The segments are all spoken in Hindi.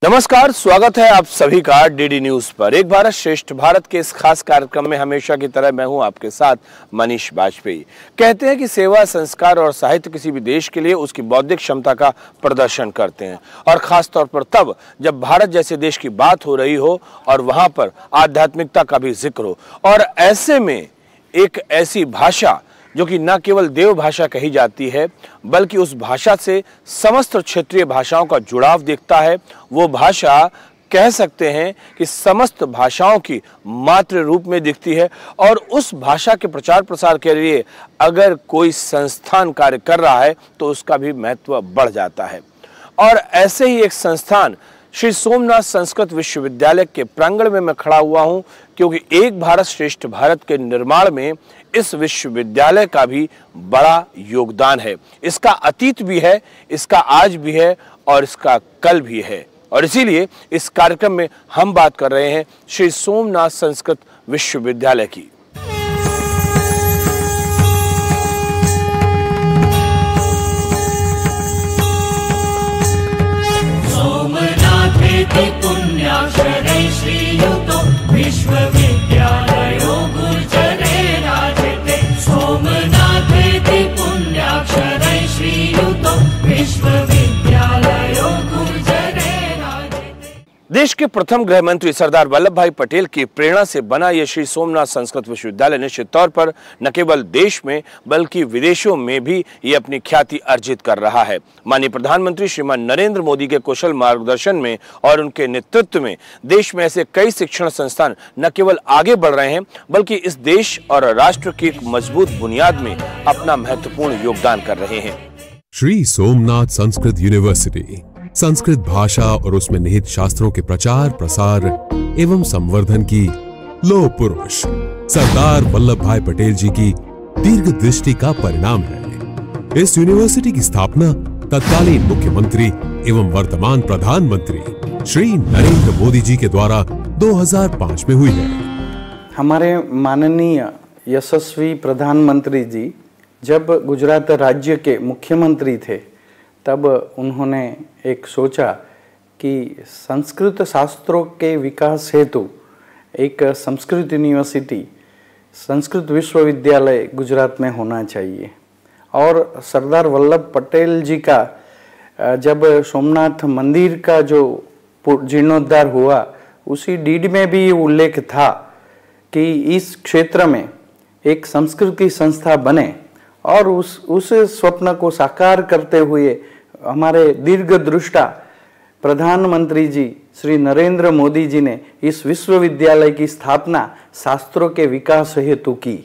नमस्कार, स्वागत है आप सभी का डीडी न्यूज पर। एक भारत श्रेष्ठ भारत के इस खास कार्यक्रम में हमेशा की तरह मैं हूं आपके साथ मनीष बाजपेयी। कहते हैं कि सेवा, संस्कार और साहित्य किसी भी देश के लिए उसकी बौद्धिक क्षमता का प्रदर्शन करते हैं, और खास तौर पर तब जब भारत जैसे देश की बात हो रही हो और वहां पर आध्यात्मिकता का भी जिक्र हो। और ऐसे में एक ऐसी भाषा जो कि न केवल देव भाषा कही जाती है बल्कि उस भाषा से समस्त क्षेत्रीय भाषाओं का जुड़ाव दिखता है, वो भाषा कह सकते हैं कि समस्त भाषाओं की मातृ रूप में दिखती है। और उस भाषा के प्रचार प्रसार के लिए अगर कोई संस्थान कार्य कर रहा है तो उसका भी महत्व बढ़ जाता है। और ऐसे ही एक संस्थान श्री सोमनाथ संस्कृत विश्वविद्यालय के प्रांगण में मैं खड़ा हुआ हूं, क्योंकि एक भारत श्रेष्ठ भारत के निर्माण में इस विश्वविद्यालय का भी बड़ा योगदान है। इसका अतीत भी है, इसका आज भी है और इसका कल भी है। और इसीलिए इस कार्यक्रम में हम बात कर रहे हैं श्री सोमनाथ संस्कृत विश्वविद्यालय की। पुण्याक्षरै श्रीयुतो विश्वविद्यालयो गुर्जरेराजते। सोमनाथेति पुण्याक्षरै श्रीयुतो विश्वविद्यालयो गुर्जरेराजते। देश के प्रथम गृह मंत्री सरदार वल्लभ भाई पटेल की प्रेरणा से बना यह श्री सोमनाथ संस्कृत विश्वविद्यालय निश्चित तौर पर न केवल देश में बल्कि विदेशों में भी ये अपनी ख्याति अर्जित कर रहा है। माननीय प्रधानमंत्री श्रीमान नरेंद्र मोदी के कुशल मार्गदर्शन में और उनके नेतृत्व में देश में ऐसे कई शिक्षण संस्थान न केवल आगे बढ़ रहे हैं बल्कि इस देश और राष्ट्र की एक मजबूत बुनियाद में अपना महत्वपूर्ण योगदान कर रहे हैं। श्री सोमनाथ संस्कृत यूनिवर्सिटी संस्कृत भाषा और उसमें निहित शास्त्रों के प्रचार प्रसार एवं संवर्धन की लौह पुरुष सरदार वल्लभ भाई पटेल जी की दीर्घ दृष्टि का परिणाम है। इस यूनिवर्सिटी की स्थापना तत्कालीन मुख्यमंत्री एवं वर्तमान प्रधानमंत्री श्री नरेंद्र मोदी जी के द्वारा 2005 में हुई है। हमारे माननीय यशस्वी प्रधानमंत्री जी जब गुजरात राज्य के मुख्यमंत्री थे तब उन्होंने एक सोचा कि संस्कृत शास्त्रों के विकास हेतु एक संस्कृत यूनिवर्सिटी, संस्कृत विश्वविद्यालय गुजरात में होना चाहिए। और सरदार वल्लभ पटेल जी का जब सोमनाथ मंदिर का जो जीर्णोद्धार हुआ उसी डीड में भी उल्लेख था कि इस क्षेत्र में एक संस्कृत की संस्था बने, और उस स्वप्न को साकार करते हुए हमारे दीर्घदृष्टा प्रधानमंत्री जी श्री नरेंद्र मोदी जी ने इस विश्वविद्यालय की स्थापना शास्त्रों के विकास हेतु की।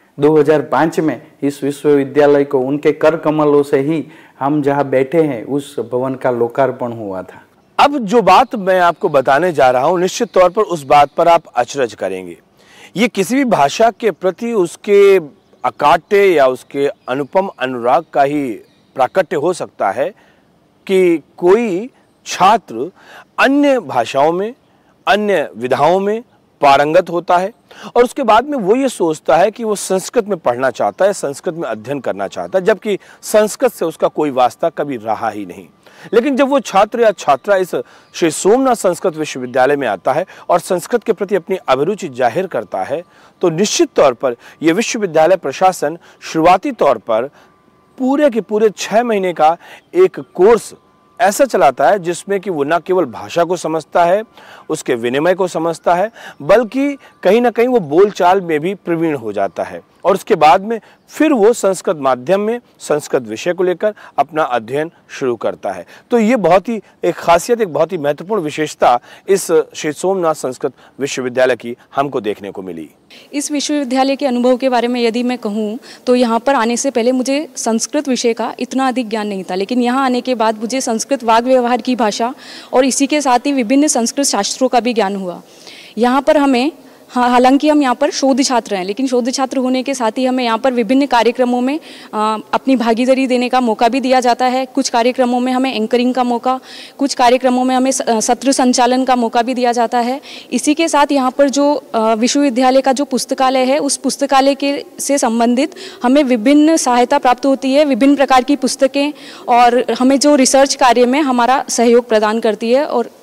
2005 में इस विश्वविद्यालय को उनके कर कमलों से ही हम जहां बैठे हैं उस भवन का लोकार्पण हुआ था। अब जो बात मैं आपको बताने जा रहा हूं निश्चित तौर पर उस बात पर आप अचरज करेंगे। ये किसी भी भाषा के प्रति उसके अकाट्य या उसके अनुपम अनुराग का ही प्राकट्य हो सकता है कि कोई छात्र अन्य भाषाओं में, अन्य विधाओं में पारंगत होता है और उसके बाद में वो ये सोचता है कि वो संस्कृत में पढ़ना चाहता है, संस्कृत में अध्ययन करना चाहता है, जबकि संस्कृत से उसका कोई वास्ता कभी रहा ही नहीं। लेकिन जब वो छात्र या छात्रा इस श्री सोमनाथ संस्कृत विश्वविद्यालय में आता है और संस्कृत के प्रति अपनी अभिरुचि जाहिर करता है तो निश्चित तौर पर यह विश्वविद्यालय प्रशासन शुरुआती तौर पर पूरे के पूरे 6 महीने का एक कोर्स ऐसा चलाता है जिसमें कि वो न केवल भाषा को समझता है, उसके विनिमय को समझता है, बल्कि कहीं ना कहीं वो बोलचाल में भी प्रवीण हो जाता है। और उसके बाद में फिर वो संस्कृत माध्यम में संस्कृत विषय को लेकर अपना अध्ययन शुरू करता है। तो ये बहुत ही एक खासियत, एक बहुत ही महत्वपूर्ण विशेषता इस श्री सोमनाथ संस्कृत विश्वविद्यालय की हमको देखने को मिली। इस विश्वविद्यालय के अनुभव के बारे में यदि मैं कहूँ तो यहाँ पर आने से पहले मुझे संस्कृत विषय का इतना अधिक ज्ञान नहीं था, लेकिन यहाँ आने के बाद मुझे संस्कृत वाग व्यवहार की भाषा और इसी के साथ ही विभिन्न संस्कृत शास्त्रों का भी ज्ञान हुआ। यहाँ पर हमें हालांकि हम यहाँ पर शोध छात्र हैं, लेकिन शोध छात्र होने के साथ ही हमें यहाँ पर विभिन्न कार्यक्रमों में अपनी भागीदारी देने का मौका भी दिया जाता है। कुछ कार्यक्रमों में हमें एंकरिंग का मौका, कुछ कार्यक्रमों में हमें सत्र संचालन का मौका भी दिया जाता है। इसी के साथ यहाँ पर जो विश्वविद्यालय का जो पुस्तकालय है, उस पुस्तकालय के से संबंधित हमें विभिन्न सहायता प्राप्त होती है, विभिन्न प्रकार की पुस्तकें, और हमें जो रिसर्च कार्य में हमारा सहयोग प्रदान करती है। और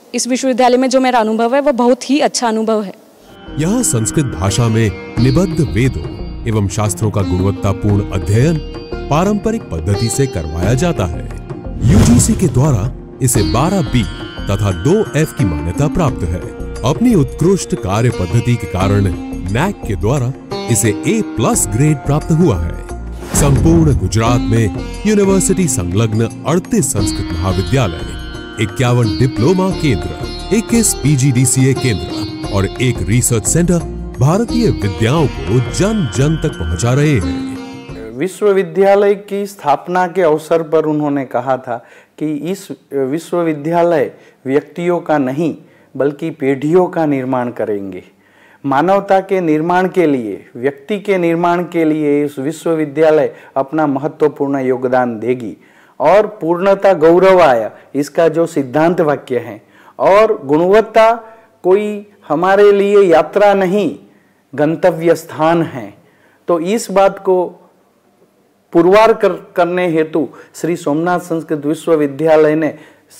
इस विश्वविद्यालय में जो मेरा अनुभव है वह बहुत ही अच्छा अनुभव है। यहाँ संस्कृत भाषा में निबद्ध वेदों एवं शास्त्रों का गुणवत्तापूर्ण अध्ययन पारंपरिक पद्धति से करवाया जाता है। यूजीसी के द्वारा इसे 12B तथा 2F की मान्यता प्राप्त है। अपनी उत्कृष्ट कार्य पद्धति के कारण नैक के द्वारा इसे A+ ग्रेड प्राप्त हुआ है। संपूर्ण गुजरात में यूनिवर्सिटी संलग्न 38 संस्कृत महाविद्यालय, 51 डिप्लोमा केंद्र, 21 PGDCA केंद्र और एक रिसर्च सेंटर भारतीय विद्याओं को जन जन तक पहुंचा रहे हैं। विश्वविद्यालय की स्थापना के अवसर पर उन्होंने कहा था कि इस विश्वविद्यालय व्यक्तियों का नहीं बल्कि पीढ़ियों का निर्माण करेंगे। मानवता के निर्माण के लिए, व्यक्ति के निर्माण के लिए इस विश्वविद्यालय अपना महत्वपूर्ण योगदान देगी और पूर्णता गौरवाय इसका जो सिद्धांत वाक्य है। और गुणवत्ता कोई हमारे लिए यात्रा नहीं, गंतव्य स्थान है। तो इस बात को पुरवार करने हेतु श्री सोमनाथ संस्कृत विश्वविद्यालय ने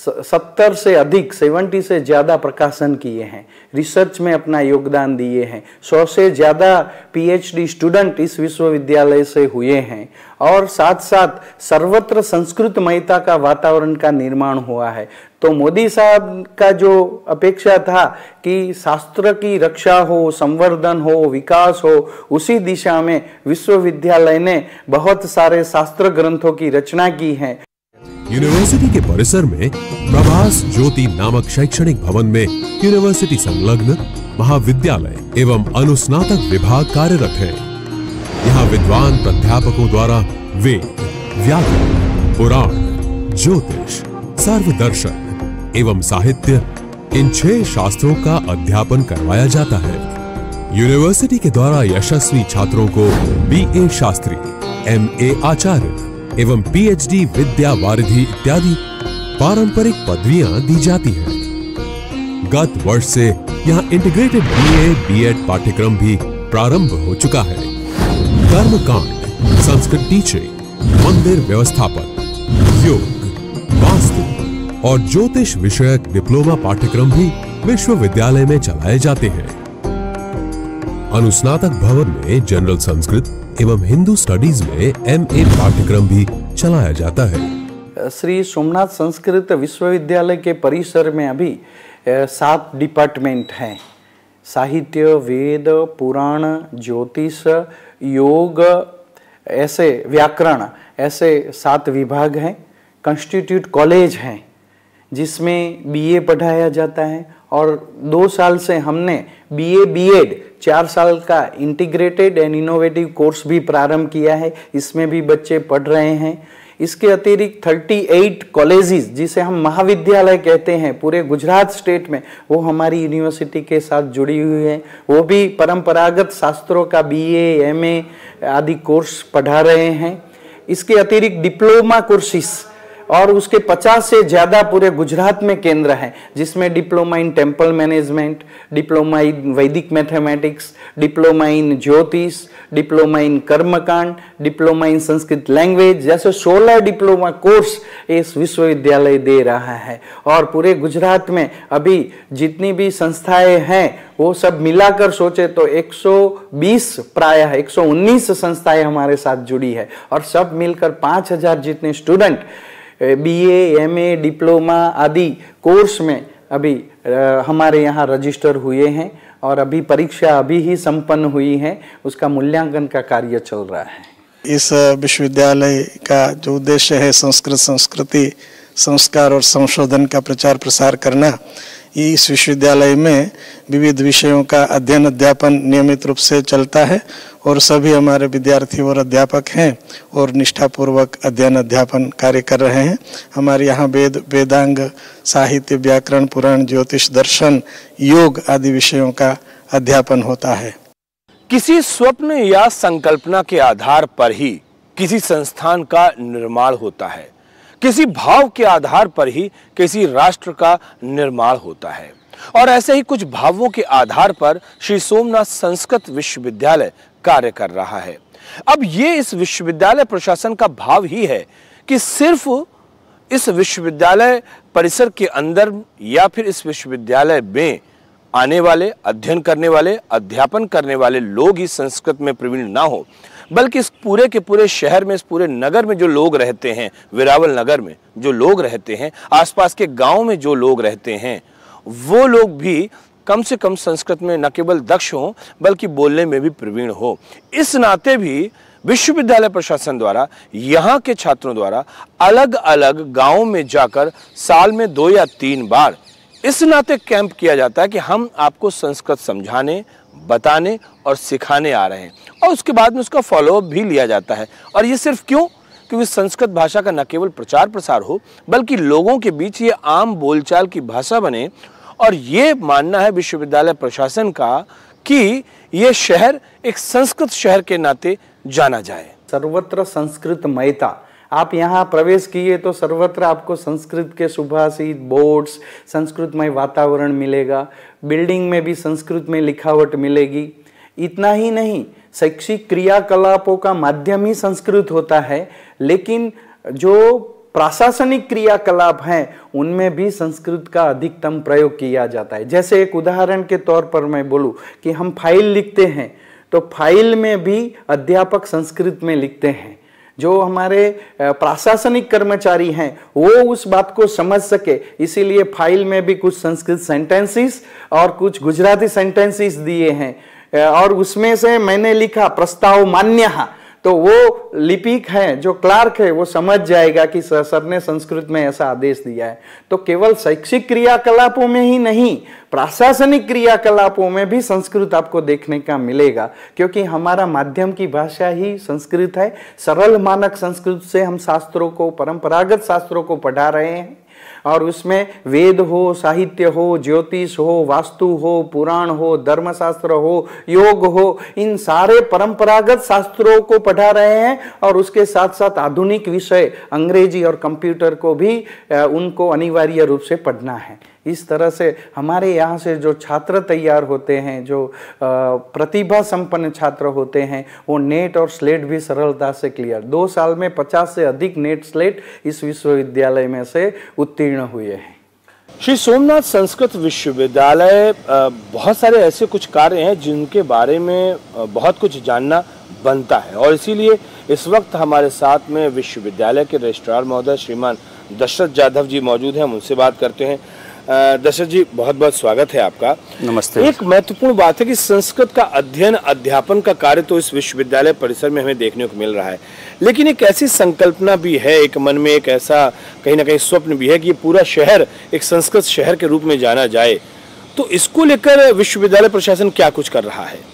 70 से ज़्यादा प्रकाशन किए हैं, रिसर्च में अपना योगदान दिए हैं। 100 से ज़्यादा PhD स्टूडेंट इस विश्वविद्यालय से हुए हैं और साथ साथ सर्वत्र संस्कृतमयता का वातावरण का निर्माण हुआ है। तो मोदी साहब का जो अपेक्षा था कि शास्त्र की रक्षा हो, संवर्धन हो, विकास हो, उसी दिशा में विश्वविद्यालय ने बहुत सारे शास्त्र ग्रंथों की रचना की है। यूनिवर्सिटी के परिसर में प्रभास ज्योति नामक शैक्षणिक भवन में यूनिवर्सिटी संलग्न महाविद्यालय एवं अनुस्नातक विभाग कार्यरत है। यहाँ विद्वान प्राध्यापकों द्वारा वेद, व्याकरण, पुराण, ज्योतिष, सर्वदर्शन एवं साहित्य इन 6 शास्त्रों का अध्यापन करवाया जाता है। यूनिवर्सिटी के द्वारा यशस्वी छात्रों को BA शास्त्री, MA आचार्य एवं PhD विद्या वारिधि इत्यादि पारंपरिक पदवियां दी जाती हैं। गत वर्ष से यहाँ इंटीग्रेटेड BA B.Ed पाठ्यक्रम भी प्रारंभ हो चुका है। कर्मकांड, संस्कृत टीचिंग, मंदिर व्यवस्थापन, योग, वास्तु और ज्योतिष विषयक डिप्लोमा पाठ्यक्रम भी विश्वविद्यालय में चलाए जाते हैं। अनुस्नातक भवन में जनरल संस्कृत एवं हिंदू स्टडीज में MA पाठ्यक्रम भी चलाया जाता है। श्री सोमनाथ संस्कृत विश्वविद्यालय के परिसर में अभी 7 डिपार्टमेंट हैं। साहित्य, वेद, पुराण, ज्योतिष, योग, ऐसे व्याकरण, ऐसे 7 विभाग हैं। कंस्टिट्यूट कॉलेज हैं जिसमें BA पढ़ाया जाता है और 2 साल से हमने BA B.Ed 4 साल का इंटीग्रेटेड एंड इनोवेटिव कोर्स भी प्रारंभ किया है। इसमें भी बच्चे पढ़ रहे हैं। इसके अतिरिक्त 38 कॉलेजेस जिसे हम महाविद्यालय कहते हैं पूरे गुजरात स्टेट में, वो हमारी यूनिवर्सिटी के साथ जुड़ी हुई है। वो भी परंपरागत शास्त्रों का BA MA आदि कोर्स पढ़ा रहे हैं। इसके अतिरिक्त डिप्लोमा कोर्सेस और उसके 50 से ज़्यादा पूरे गुजरात में केंद्र हैं, जिसमें diploma in temple management, diploma in Vedic mathematics, diploma in ज्योतिष, डिप्लोमा इन कर्मकांड, डिप्लोमा इन संस्कृत लैंग्वेज जैसे 16 डिप्लोमा कोर्स इस विश्वविद्यालय दे रहा है। और पूरे गुजरात में अभी जितनी भी संस्थाएं हैं वो सब मिलाकर सोचे तो 120 प्रायः 119 संस्थाएं हमारे साथ जुड़ी है और सब मिलकर 5000 जितने स्टूडेंट BA MA डिप्लोमा आदि कोर्स में अभी हमारे यहाँ रजिस्टर हुए हैं और अभी परीक्षा अभी ही संपन्न हुई है, उसका मूल्यांकन का कार्य चल रहा है। इस विश्वविद्यालय का जो उद्देश्य है संस्कृत संस्कृति संस्कार और संशोधन का प्रचार प्रसार करना, इस विश्वविद्यालय में विविध विषयों का अध्ययन अध्यापन नियमित रूप से चलता है और सभी हमारे विद्यार्थी और अध्यापक हैं और निष्ठापूर्वक अध्ययन अध्यापन कार्य कर रहे हैं। हमारे यहाँ वेद, वेदांग, साहित्य, व्याकरण, पुराण, ज्योतिष, दर्शन, योग आदि विषयों का अध्यापन होता है। किसी स्वप्न या संकल्पना के आधार पर ही किसी संस्थान का निर्माण होता है, किसी भाव के आधार पर ही किसी राष्ट्र का निर्माण होता है और ऐसे ही कुछ भावों के आधार पर श्री सोमनाथ संस्कृत विश्वविद्यालय कार्य कर रहा है। अब ये इस विश्वविद्यालय प्रशासन का भाव ही है कि सिर्फ इस विश्वविद्यालय परिसर के अंदर या फिर इस विश्वविद्यालय में आने वाले, अध्ययन करने वाले, अध्यापन करने वाले लोग ही संस्कृत में प्रवीण ना हो, बल्कि इस पूरे के पूरे शहर में, इस पूरे नगर में जो लोग रहते हैं, वेरावल नगर में जो लोग रहते हैं, आसपास के गांव में जो लोग रहते हैं, वो लोग भी कम से कम संस्कृत में न केवल दक्ष हों बल्कि बोलने में भी प्रवीण हो। इस नाते भी विश्वविद्यालय प्रशासन द्वारा यहाँ के छात्रों द्वारा अलग अलग गांवों में जाकर साल में 2 या 3 बार इस नाते कैंप किया जाता है कि हम आपको संस्कृत समझाने, बताने और सिखाने आ रहे हैं, और उसके बाद में उसका फॉलोअप भी लिया जाता है। और ये सिर्फ क्यों? क्योंकि संस्कृत भाषा का न केवल प्रचार प्रसार हो बल्कि लोगों के बीच ये आम बोलचाल की भाषा बने। और ये मानना है विश्वविद्यालय प्रशासन का कि ये शहर एक संस्कृत शहर के नाते जाना जाए। सर्वत्र संस्कृतमयता, आप यहाँ प्रवेश किए तो सर्वत्र आपको संस्कृत के सुभाषित, बोर्ड्स, संस्कृतमय वातावरण मिलेगा, बिल्डिंग में भी संस्कृत में लिखावट मिलेगी। इतना ही नहीं, शैक्षिक क्रियाकलापों का माध्यम ही संस्कृत होता है, लेकिन जो प्रशासनिक क्रियाकलाप हैं उनमें भी संस्कृत का अधिकतम प्रयोग किया जाता है। जैसे एक उदाहरण के तौर पर मैं बोलूं कि हम फाइल लिखते हैं तो फाइल में भी अध्यापक संस्कृत में लिखते हैं। जो हमारे प्रशासनिक कर्मचारी हैं वो उस बात को समझ सके, इसीलिए फाइल में भी कुछ संस्कृत सेंटेंसेस और कुछ गुजराती सेंटेंसेस दिए हैं। और उसमें से मैंने लिखा प्रस्ताव मान्य, तो वो लिपिक है, जो क्लार्क है, वो समझ जाएगा कि सर ने संस्कृत में ऐसा आदेश दिया है। तो केवल शैक्षिक क्रियाकलापों में ही नहीं, प्रशासनिक क्रियाकलापों में भी संस्कृत आपको देखने का मिलेगा, क्योंकि हमारा माध्यम की भाषा ही संस्कृत है। सरल मानक संस्कृत से हम शास्त्रों को, परंपरागत शास्त्रों को पढ़ा रहे हैं, और उसमें वेद हो, साहित्य हो, ज्योतिष हो, वास्तु हो, पुराण हो, धर्मशास्त्र हो, योग हो, इन सारे परंपरागत शास्त्रों को पढ़ा रहे हैं। और उसके साथ साथ आधुनिक विषय अंग्रेजी और कंप्यूटर को भी उनको अनिवार्य रूप से पढ़ना है। इस तरह से हमारे यहाँ से जो छात्र तैयार होते हैं, जो प्रतिभा संपन्न छात्र होते हैं, वो नेट और स्लेट भी सरलता से क्लियर, 2 साल में 50 से अधिक नेट स्लेट इस विश्वविद्यालय में से उत्तीर्ण हुए हैं। श्री सोमनाथ संस्कृत विश्वविद्यालय बहुत सारे ऐसे कुछ कार्य हैं जिनके बारे में बहुत कुछ जानना बनता है, और इसीलिए इस वक्त हमारे साथ में विश्वविद्यालय के रजिस्ट्रार महोदय श्रीमान दशरथ जाधव जी मौजूद हैं। हम उनसे बात करते हैं। दशरथ जी, बहुत बहुत स्वागत है आपका। नमस्ते। एक महत्वपूर्ण बात है कि संस्कृत का अध्ययन, अध्यापन का कार्य तो इस विश्वविद्यालय परिसर में हमें देखने को मिल रहा है, लेकिन एक ऐसी संकल्पना भी है, एक मन में एक ऐसा कहीं ना कहीं स्वप्न भी है कि ये पूरा शहर एक संस्कृत शहर के रूप में जाना जाए। तो इसको लेकर विश्वविद्यालय प्रशासन क्या कुछ कर रहा है?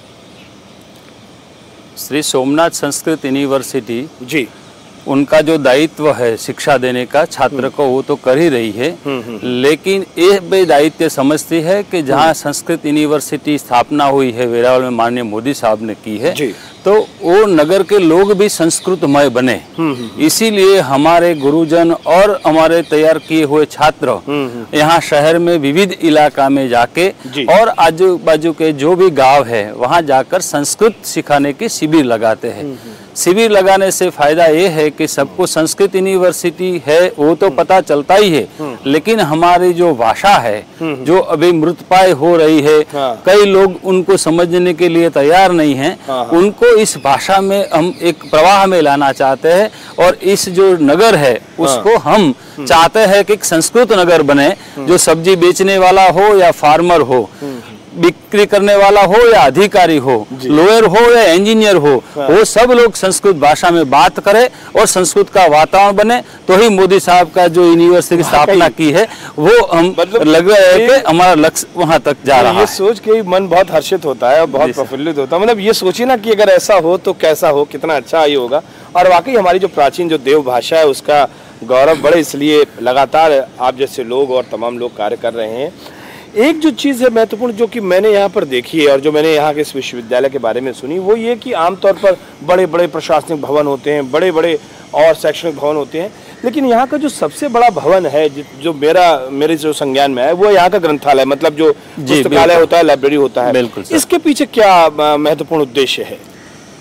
श्री सोमनाथ संस्कृत यूनिवर्सिटी जी, उनका जो दायित्व है शिक्षा देने का छात्र को, वो तो कर ही रही है, लेकिन ये भी दायित्व समझती है कि जहाँ संस्कृत यूनिवर्सिटी स्थापना हुई है, वेरावल में माननीय मोदी साहब ने की है, तो वो नगर के लोग भी संस्कृतमय बने। इसीलिए हमारे गुरुजन और हमारे तैयार किए हुए छात्र यहाँ शहर में विविध इलाका में जाके और आजू बाजू के जो भी गांव है वहाँ जाकर संस्कृत सिखाने की शिविर लगाते हैं। शिविर लगाने से फायदा ये है कि सबको संस्कृत यूनिवर्सिटी है वो तो पता चलता ही है, लेकिन हमारी जो भाषा है जो अभी मृतप्राय हो रही है, कई लोग उनको समझने के लिए तैयार नहीं हैं, उनको इस भाषा में हम एक प्रवाह में लाना चाहते हैं। और इस जो नगर है उसको हम चाहते हैं कि एक संस्कृत नगर बने, जो सब्जी बेचने वाला हो या फार्मर हो, बिक्री करने वाला हो या अधिकारी हो, लॉयर हो या इंजीनियर हो, वो सब लोग संस्कृत भाषा में बात करें और संस्कृत का वातावरण बने। तो ही मोदी साहब का जो यूनिवर्सिटी की स्थापना की है वो हम लग रहा है कि हमारा लक्ष्य वहां तक जा रहा है। ये सोच के मन बहुत हर्षित होता है और बहुत प्रफुल्लित होता है। मतलब ये सोचिए ना कि अगर ऐसा हो तो कैसा हो, कितना अच्छा ये होगा। और वाकई हमारी जो प्राचीन जो देव भाषा है उसका गौरव बढ़े, इसलिए लगातार आप जैसे लोग और तमाम लोग कार्य कर रहे हैं। एक जो चीज़ है महत्वपूर्ण जो कि मैंने यहाँ पर देखी है और जो मैंने यहाँ के इस विश्वविद्यालय के बारे में सुनी, वो ये कि आमतौर पर बड़े बड़े प्रशासनिक भवन होते हैं, बड़े बड़े और शैक्षणिक भवन होते हैं, लेकिन यहाँ का जो सबसे बड़ा भवन है जो मेरे जो संज्ञान में है वो यहाँ का ग्रंथालय, मतलब जो पुस्तकालय होता है, लाइब्रेरी होता है। इसके पीछे क्या महत्वपूर्ण उद्देश्य है?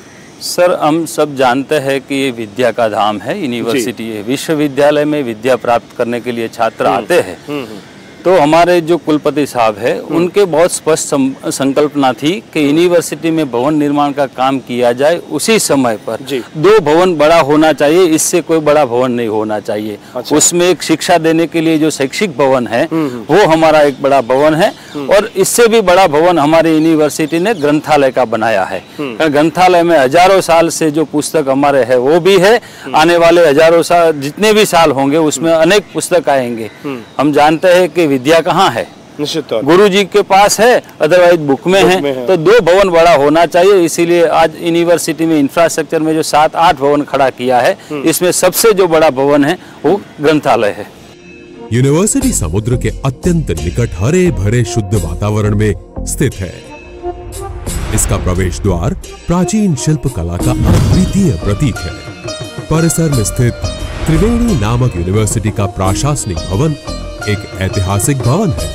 सर, हम सब जानते हैं कि ये विद्या का धाम है, यूनिवर्सिटी है। विश्वविद्यालय में विद्या प्राप्त करने के लिए छात्र आते हैं। तो हमारे जो कुलपति साहब है, उनके बहुत स्पष्ट संकल्पना थी कि यूनिवर्सिटी में भवन निर्माण का काम किया जाए उसी समय पर। 2 भवन बड़ा होना चाहिए, इससे कोई बड़ा भवन नहीं होना चाहिए। अच्छा। उसमें एक शिक्षा देने के लिए जो शैक्षिक भवन है वो हमारा एक बड़ा भवन है, और इससे भी बड़ा भवन हमारी यूनिवर्सिटी ने ग्रंथालय का बनाया है। ग्रंथालय में हजारों साल से जो पुस्तक हमारे है वो भी है, आने वाले हजारों साल जितने भी साल होंगे उसमें अनेक पुस्तक आएंगे। हम जानते हैं कि विद्या कहाँ है, निश्चित तौर गुरु जी के पास है, अदरवाइज बुक में है। तो 2 भवन बड़ा होना चाहिए, इसीलिए आज यूनिवर्सिटी में इंफ्रास्ट्रक्चर में जो 7-8 भवन खड़ा किया है, इसमें सबसे जो बड़ा भवन है वो ग्रंथालय है। यूनिवर्सिटी समुद्र के अत्यंत निकट हरे भरे शुद्ध वातावरण में स्थित है। इसका प्रवेश द्वार प्राचीन शिल्प कला का अद्वितीय प्रतीक है। परिसर में स्थित त्रिवेणी नामक यूनिवर्सिटी का प्रशासनिक भवन एक ऐतिहासिक भवन है।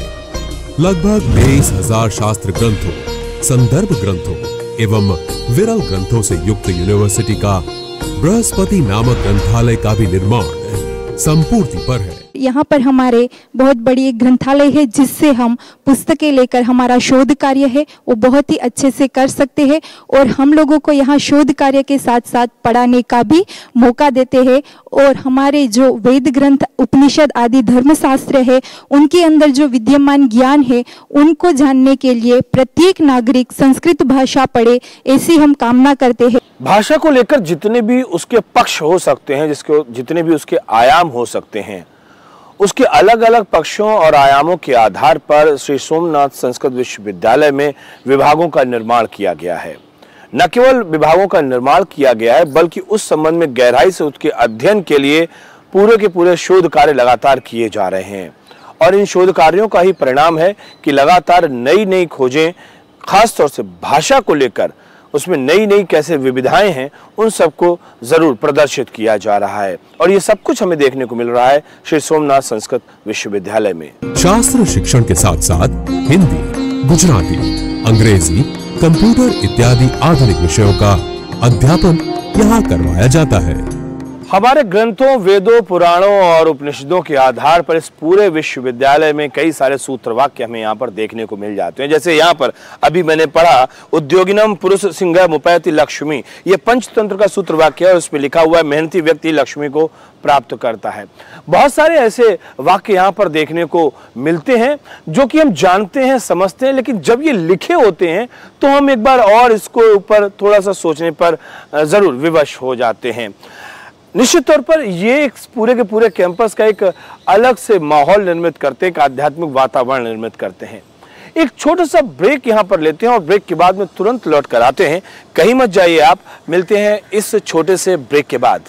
लगभग 23,000 शास्त्र ग्रंथों, संदर्भ ग्रंथों एवं विरल ग्रंथों से युक्त यूनिवर्सिटी का बृहस्पति नामक ग्रंथालय का भी निर्माण संपूर्ति पर है। यहाँ पर हमारे बहुत बड़ी एक ग्रंथालय है, जिससे हम पुस्तकें लेकर हमारा शोध कार्य है वो बहुत ही अच्छे से कर सकते हैं, और हम लोगों को यहाँ शोध कार्य के साथ साथ पढ़ाने का भी मौका देते हैं। और हमारे जो वेद ग्रंथ, उपनिषद आदि धर्मशास्त्र है, उनके अंदर जो विद्यमान ज्ञान है उनको जानने के लिए प्रत्येक नागरिक संस्कृत भाषा पढ़े, ऐसी हम कामना करते हैं। भाषा को लेकर जितने भी उसके पक्ष हो सकते हैं, जितने भी उसके आयाम हो सकते हैं, उसके अलग अलग पक्षों और आयामों के आधार पर श्री सोमनाथ संस्कृत विश्वविद्यालय में विभागों का निर्माण किया गया है। न केवल विभागों का निर्माण किया गया है, बल्कि उस संबंध में गहराई से उसके अध्ययन के लिए पूरे के पूरे शोध कार्य लगातार किए जा रहे हैं। और इन शोध कार्यों का ही परिणाम है कि लगातार नई नई खोजें, खासतौर से भाषा को लेकर उसमें नई नई कैसे विविधाएं हैं, उन सबको जरूर प्रदर्शित किया जा रहा है। और ये सब कुछ हमें देखने को मिल रहा है श्री सोमनाथ संस्कृत विश्वविद्यालय में। शास्त्र शिक्षण के साथ साथ हिंदी, गुजराती, अंग्रेजी, कंप्यूटर इत्यादि आधुनिक विषयों का अध्यापन यहाँ करवाया जाता है। हमारे ग्रंथों, वेदों, पुराणों और उपनिषदों के आधार पर इस पूरे विश्वविद्यालय में कई सारे सूत्र वाक्य हमें यहाँ पर देखने को मिल जाते हैं। जैसे यहाँ पर अभी मैंने पढ़ा, उद्योगिनम पुरुष सिंह मुपैति लक्ष्मी, ये पंचतंत्र का सूत्र वाक्य है और उसमें लिखा हुआ है मेहनती व्यक्ति लक्ष्मी को प्राप्त करता है। बहुत सारे ऐसे वाक्य यहाँ पर देखने को मिलते हैं जो कि हम जानते हैं, समझते हैं, लेकिन जब ये लिखे होते हैं तो हम एक बार और इसको ऊपर थोड़ा सा सोचने पर जरूर विवश हो जाते हैं। निश्चित तौर पर ये एक पूरे के पूरे कैंपस का एक अलग से माहौल निर्मित करते हैं, एक आध्यात्मिक वातावरण निर्मित करते हैं। एक छोटा सा ब्रेक यहाँ पर लेते हैं और ब्रेक के बाद में तुरंत लौट कर आते हैं। कहीं मत जाइए आप, मिलते हैं इस छोटे से ब्रेक के बाद।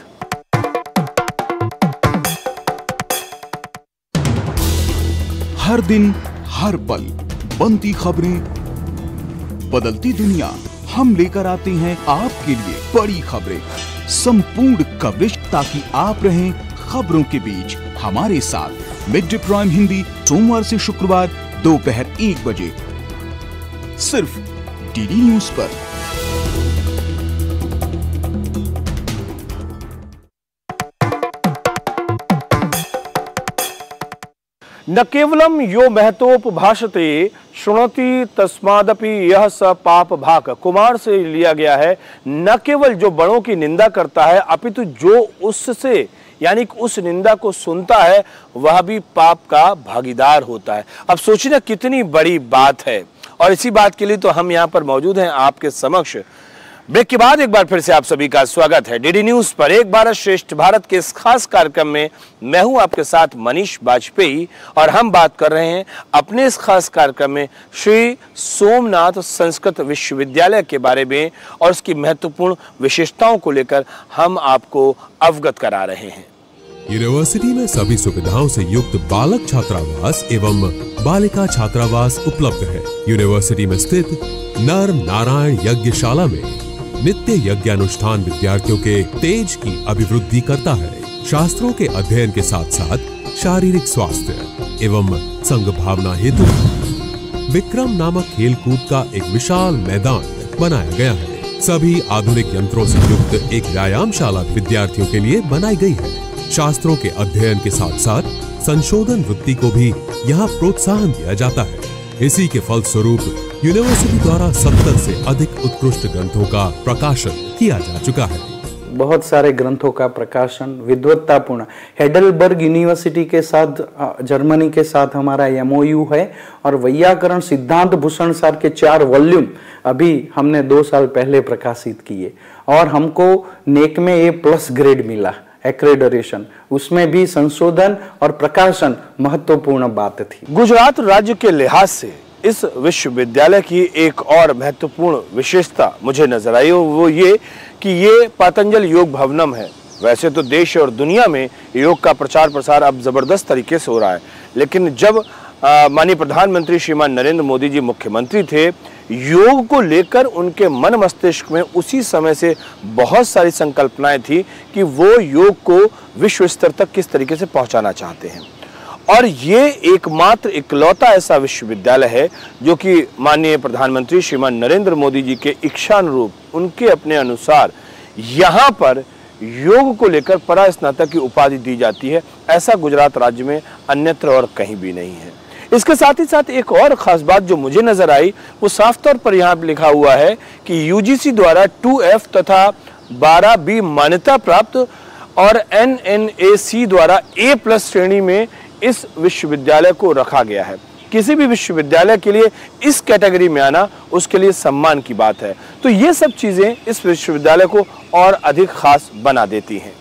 हर दिन हर पल बनती खबरें, बदलती दुनिया, हम लेकर आते हैं आपके लिए बड़ी खबरें, संपूर्ण कवरेज, ताकि आप रहें खबरों के बीच हमारे साथ। मिड डे प्राइम हिंदी सोमवार से शुक्रवार दोपहर 1 बजे सिर्फ डीडी न्यूज पर। न केवलम यो महतोपभाषते शृणोति तस्मादपि यह स पाप भाक, कुमार से लिया गया है। न केवल जो बड़ों की निंदा करता है, अपितु जो उससे यानी उस निंदा को सुनता है वह भी पाप का भागीदार होता है। अब सोचिए कितनी बड़ी बात है, और इसी बात के लिए तो हम यहाँ पर मौजूद हैं आपके समक्ष। ब्रेक के बाद एक बार फिर से आप सभी का स्वागत है डीडी न्यूज पर एक भारत श्रेष्ठ भारत के इस खास कार्यक्रम में। मैं हूं आपके साथ मनीष बाजपेयी और हम बात कर रहे हैं अपने इस खास कार्यक्रम में श्री सोमनाथ संस्कृत विश्वविद्यालय के बारे में और उसकी महत्वपूर्ण विशेषताओं को लेकर हम आपको अवगत करा रहे हैं। यूनिवर्सिटी में सभी सुविधाओं से युक्त बालक छात्रावास एवं बालिका छात्रावास उपलब्ध है। यूनिवर्सिटी में स्थित नर नारायण यज्ञशाला में नित्य यज्ञानुष्ठान विद्यार्थियों के तेज की अभिवृद्धि करता है। शास्त्रों के अध्ययन के साथ साथ शारीरिक स्वास्थ्य एवं संघ भावना हेतु विक्रम नामक खेल कूद का एक विशाल मैदान बनाया गया है। सभी आधुनिक यंत्रों से युक्त एक व्यायामशाला विद्यार्थियों के लिए बनाई गई है। शास्त्रों के अध्ययन के साथ साथ संशोधन वृत्ति को भी यहाँ प्रोत्साहन दिया जाता है। इसी के फलस्वरूप यूनिवर्सिटी द्वारा 70 से अधिक उत्कृष्ट ग्रंथों का प्रकाशन किया जा चुका है। बहुत सारे ग्रंथों का प्रकाशन विद्वत्तापूर्ण, हेडलबर्ग यूनिवर्सिटी के साथ, जर्मनी के साथ हमारा MOU है और वैयाकरण सिद्धांत भूषण सार के 4 वॉल्यूम अभी हमने 2 साल पहले प्रकाशित किए और हमको नेक में A+ ग्रेड मिला, एक्रेडिटेशन। उसमें भी संशोधन और प्रकाशन महत्वपूर्ण बात थी। गुजरात राज्य के लिहाज से इस विश्वविद्यालय की एक और महत्वपूर्ण विशेषता मुझे नजर आई, वो ये कि ये पतंजल योग भवनम है। वैसे तो देश और दुनिया में योग का प्रचार प्रसार अब जबरदस्त तरीके से हो रहा है, लेकिन जब माननीय प्रधानमंत्री श्रीमान नरेंद्र मोदी जी मुख्यमंत्री थे, योग को लेकर उनके मन मस्तिष्क में उसी समय से बहुत सारी संकल्पनाएं थी कि वो योग को विश्व स्तर तक किस तरीके से पहुंचाना चाहते हैं। और ये एकमात्र इकलौता ऐसा विश्वविद्यालय है जो कि माननीय प्रधानमंत्री श्रीमान नरेंद्र मोदी जी के इच्छानुरूप, उनके अपने अनुसार यहाँ पर योग को लेकर परास्नातक की उपाधि दी जाती है। ऐसा गुजरात राज्य में अन्यत्र और कहीं भी नहीं है। इसके साथ ही साथ एक और खास बात जो मुझे नजर आई, वो साफ तौर पर यहाँ लिखा हुआ है कि UGC द्वारा 2F तथा 12B मान्यता प्राप्त और NNAC द्वारा A+ श्रेणी में इस विश्वविद्यालय को रखा गया है। किसी भी विश्वविद्यालय के लिए इस कैटेगरी में आना उसके लिए सम्मान की बात है। तो ये सब चीजें इस विश्वविद्यालय को और अधिक खास बना देती हैं।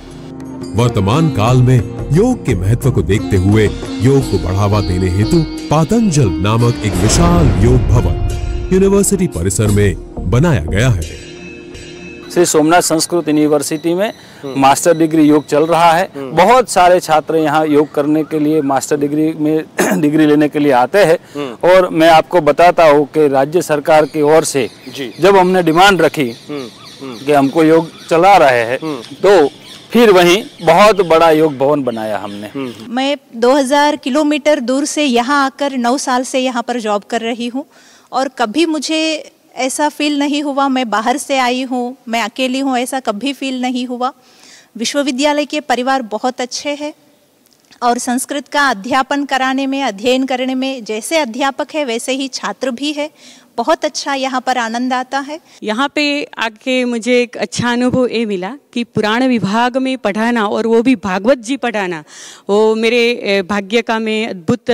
वर्तमान काल में योग के महत्व को देखते हुए योग को बढ़ावा देने हेतु पातंजल नामक एक विशाल योग भवन यूनिवर्सिटी परिसर में बनाया गया है। श्री सोमनाथ संस्कृत यूनिवर्सिटी में मास्टर डिग्री योग चल रहा है। बहुत सारे छात्र यहाँ योग करने के लिए, मास्टर डिग्री में डिग्री लेने के लिए आते हैं। और मैं आपको बताता हूँ कि राज्य सरकार की ओर से जब हमने डिमांड रखी कि हमको योग चला रहे हैं, तो फिर वहीं बहुत बड़ा योग भवन बनाया हमने। मैं 2000 किलोमीटर दूर से यहाँ आकर 9 साल से यहाँ पर जॉब कर रही हूँ और कभी मुझे ऐसा फील नहीं हुआ मैं बाहर से आई हूँ, मैं अकेली हूँ, ऐसा कभी फील नहीं हुआ। विश्वविद्यालय के परिवार बहुत अच्छे हैं और संस्कृत का अध्यापन कराने में, अध्ययन करने में जैसे अध्यापक है वैसे ही छात्र भी है। बहुत अच्छा यहाँ पर आनंद आता है। यहाँ पे आके मुझे एक अच्छा अनुभव ये मिला कि पुराण विभाग में पढ़ाना और वो भी भागवत जी पढ़ाना, वो मेरे भाग्य का मैं अद्भुत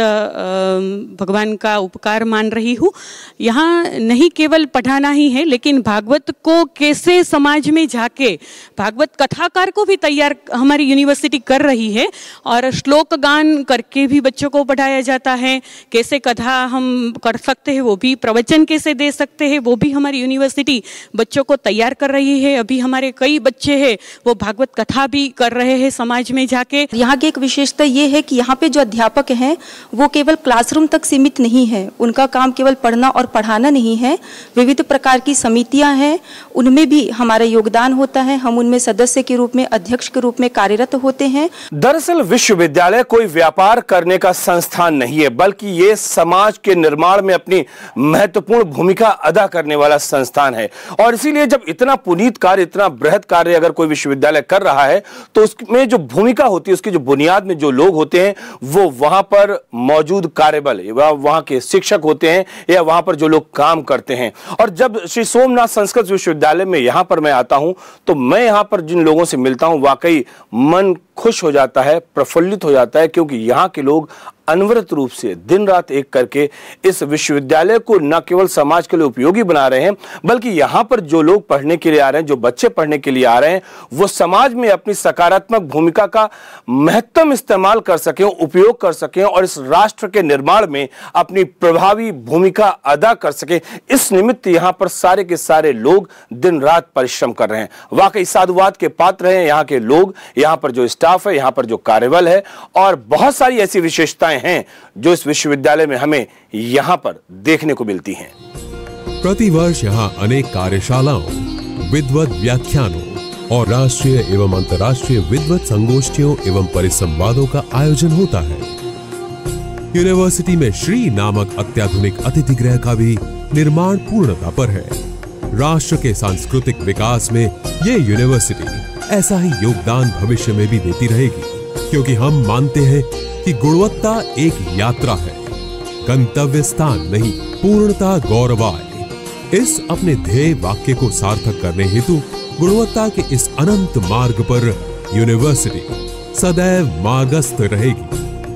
भगवान का उपकार मान रही हूँ। यहाँ नहीं केवल पढ़ाना ही है, लेकिन भागवत को कैसे समाज में जाके भागवत कथाकार को भी तैयार हमारी यूनिवर्सिटी कर रही है और श्लोक गान करके भी बच्चों को पढ़ाया जाता है। कैसे कथा हम कर सकते हैं, वो भी प्रवचन कैसे दे सकते हैं, वो भी हमारी यूनिवर्सिटी बच्चों को तैयार कर रही है। अभी हमारे कई बच्चे हैं वो भागवत कथा भी कर रहे हैं समाज में जाके। यहाँ की एक विशेषता ये है कि यहाँ पे जो अध्यापक हैं वो केवल क्लासरूम तक सीमित नहीं है। उनका काम केवल पढ़ना और पढ़ाना नहीं है, विविध प्रकार की समितियाँ हैं, उनमें भी हमारा योगदान होता है। हम उनमें सदस्य के रूप में, अध्यक्ष के रूप में कार्यरत होते हैं। दरअसल विश्वविद्यालय कोई व्यापार करने का संस्थान नहीं है, बल्कि ये समाज के निर्माण में अपनी महत्वपूर्ण भूमिका अदा करने वाला संस्थान है। और इसीलिए जब इतना पुनीत कार्य, इतना बृहद कार्य अगर कोई विश्वविद्यालय कर रहा है, तो उसमें जो भूमिका होती है, उसकी जो बुनियाद में जो लोग होते हैं वो वहां पर मौजूद कार्यबल, वहां के शिक्षक होते हैं या वहां पर जो लोग काम करते हैं। और जब श्री सोमनाथ संस्कृत विश्वविद्यालय में यहां पर मैं आता हूं, तो मैं यहां पर जिन लोगों से मिलता हूं, वाकई मन खुश हो जाता है, प्रफुल्लित हो जाता है, क्योंकि यहाँ के लोग अनवरत रूप से दिन रात एक करके इस विश्वविद्यालय को न केवल समाज के लिए उपयोगी बना रहे हैं, बल्कि यहाँ पर जो लोग पढ़ने के लिए आ रहे हैं, जो बच्चे पढ़ने के लिए आ रहे हैं, वो समाज में अपनी सकारात्मक भूमिका का महत्तम इस्तेमाल कर सकें, उपयोग कर सकें और इस राष्ट्र के निर्माण में अपनी प्रभावी भूमिका अदा कर सकें। इस निमित्त यहाँ पर सारे के सारे लोग दिन रात परिश्रम कर रहे हैं। वाकई साधुवाद के पात्र हैं यहाँ के लोग, यहाँ पर जो स्टाफ है, यहाँ पर जो कार्यबल है, और बहुत सारी ऐसी विशेषताएं हैं जो इस विश्वविद्यालय में हमें यहाँ पर देखने को मिलती हैं। प्रतिवर्ष यहाँ अनेक कार्यशालाओं, विद्वत व्याख्यानों और राष्ट्रीय एवं अंतर्राष्ट्रीय विद्वत संगोष्ठियों एवं परिसंवादों का आयोजन होता है। यूनिवर्सिटी में श्री नामक अत्याधुनिक अतिथि गृह का भी निर्माण पूर्णता पर है। राष्ट्र के सांस्कृतिक विकास में ये यूनिवर्सिटी ऐसा ही योगदान भविष्य में भी देती रहेगी, क्योंकि हम मानते हैं कि गुणवत्ता एक यात्रा है, गंतव्य स्थान नहीं, पूर्णता गौरवाय। इस अपने ध्येय वाक्य को सार्थक करने हेतु गुणवत्ता के इस अनंत मार्ग पर यूनिवर्सिटी सदैव मार्गस्थ रहेगी।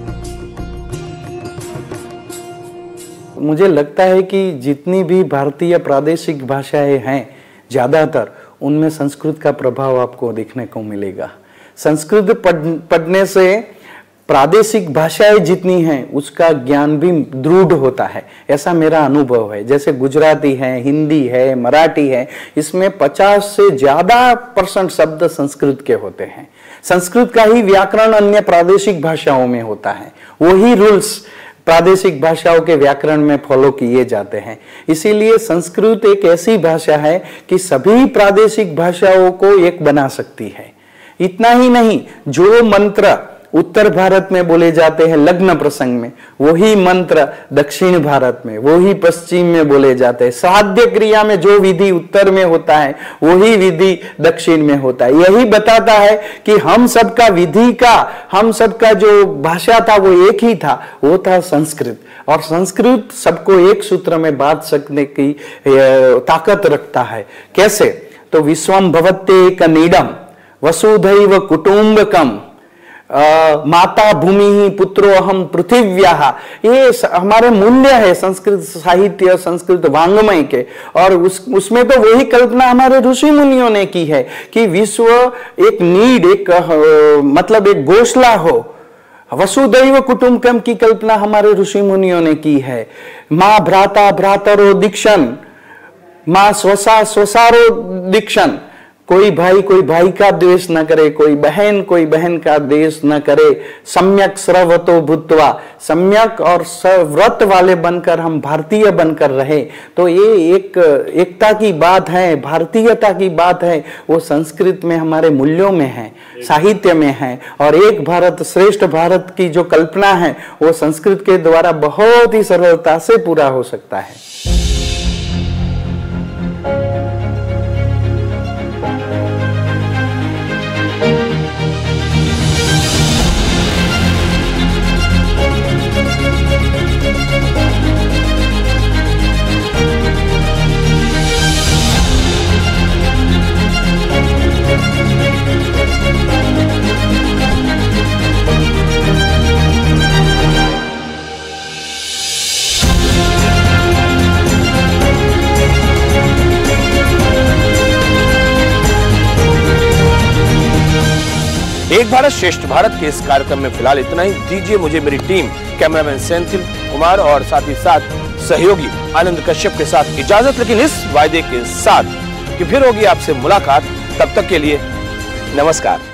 मुझे लगता है कि जितनी भी भारतीय प्रादेशिक भाषाएं हैं, ज़्यादातर उनमें संस्कृत का प्रभाव आपको देखने को मिलेगा। संस्कृत पढ़ने से प्रादेशिक भाषाएं जितनी हैं उसका ज्ञान भी दृढ़ होता है, ऐसा मेरा अनुभव है। जैसे गुजराती है, हिंदी है, मराठी है, इसमें 50 से ज़्यादा% शब्द संस्कृत के होते हैं। संस्कृत का ही व्याकरण अन्य प्रादेशिक भाषाओं में होता है, वही रूल्स प्रादेशिक भाषाओं के व्याकरण में फॉलो किए जाते हैं। इसीलिए संस्कृत एक ऐसी भाषा है कि सभी प्रादेशिक भाषाओं को एक बना सकती है। इतना ही नहीं, जो मंत्र उत्तर भारत में बोले जाते हैं लग्न प्रसंग में, वही मंत्र दक्षिण भारत में, वही पश्चिम में बोले जाते हैं। श्राद्ध क्रिया में जो विधि उत्तर में होता है वही विधि दक्षिण में होता है। यही बताता है कि हम सबका विधि का, हम सबका जो भाषा था वो एक ही था, वो था संस्कृत। और संस्कृत सबको एक सूत्र में बांध सकने की ताकत रखता है। कैसे? तो विश्वम भवत्येकनीडम वसुधैव कुटुंबकम माता भूमि पुत्रो अहम पृथिव्याः, ये हमारे मूल्य है संस्कृत साहित्य, संस्कृत वांग्मय के। और उसमें तो वही कल्पना हमारे ऋषि मुनियों ने की है कि विश्व एक नीड, एक मतलब एक घोषला हो। वसुदैव कुटुंबकम की कल्पना हमारे ऋषि मुनियों ने की है। माँ भ्राता भ्रातरो दीक्षण, माँ स्वसा स्वसारो दीक्षण। कोई भाई का द्वेष न करे, कोई बहन का द्वेष न करे। सम्यक श्रवतो भूत्वा, सम्यक और व्रत वाले बनकर हम भारतीय बनकर रहे। तो ये एक एकता की बात है, भारतीयता की बात है, वो संस्कृत में हमारे मूल्यों में है, साहित्य में है। और एक भारत श्रेष्ठ भारत की जो कल्पना है वो संस्कृत के द्वारा बहुत ही सरलता से पूरा हो सकता है। एक भारत श्रेष्ठ भारत के इस कार्यक्रम में फिलहाल इतना ही। दीजिए मुझे मेरी टीम, कैमरामैन सेंथिल कुमार और साथ ही साथ सहयोगी आनंद कश्यप के साथ इजाजत, लेकिन इस वायदे के साथ कि फिर होगी आपसे मुलाकात। तब तक के लिए नमस्कार।